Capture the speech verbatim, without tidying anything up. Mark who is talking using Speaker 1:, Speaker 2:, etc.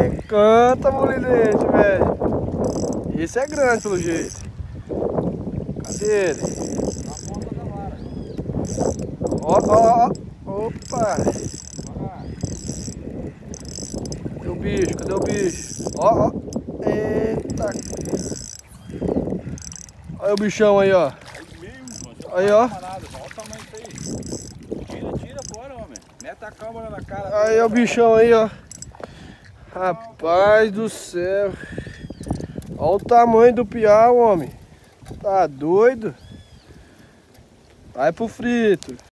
Speaker 1: canta, molinete, velho. Esse é grande pelo jeito. Cadê ele?
Speaker 2: Na ponta da vara.
Speaker 1: Ó, ó, ó. Opa. Cadê o bicho? Cadê o bicho? Ó, ó. Eita. Olha o bichão aí, ó. Aí, ó.
Speaker 2: Olha o tamanho disso aí. Tira, tira fora, homem. Mete a câmera na cara.
Speaker 1: Aí, ó o bichão aí, ó. Rapaz do céu. Olha o tamanho do piau, homem. Tá doido? Vai pro frito.